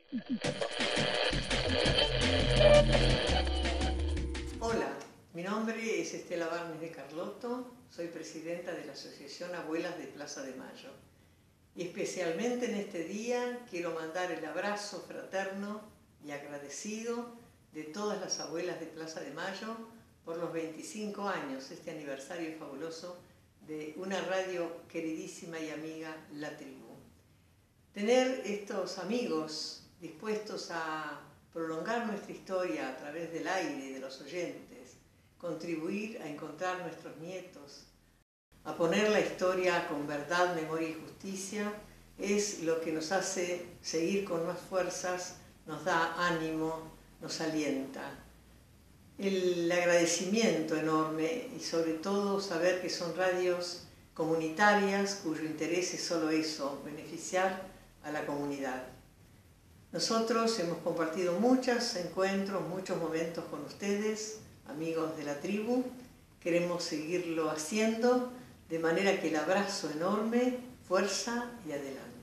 Hola, mi nombre es Estela Barnes de Carlotto, soy presidenta de la Asociación Abuelas de Plaza de Mayo. Y especialmente en este día quiero mandar el abrazo fraterno y agradecido de todas las abuelas de Plaza de Mayo por los 25 años, este aniversario fabuloso de una radio queridísima y amiga, La Tribu. Tener estos amigos dispuestos a prolongar nuestra historia a través del aire y de los oyentes, contribuir a encontrar nuestros nietos, a poner la historia con verdad, memoria y justicia, es lo que nos hace seguir con más fuerzas, nos da ánimo, nos alienta. El agradecimiento enorme y sobre todo saber que son radios comunitarias cuyo interés es solo eso, beneficiar a la comunidad. Nosotros hemos compartido muchos encuentros, muchos momentos con ustedes, amigos de La Tribu. Queremos seguirlo haciendo, de manera que el abrazo enorme, fuerza y adelante.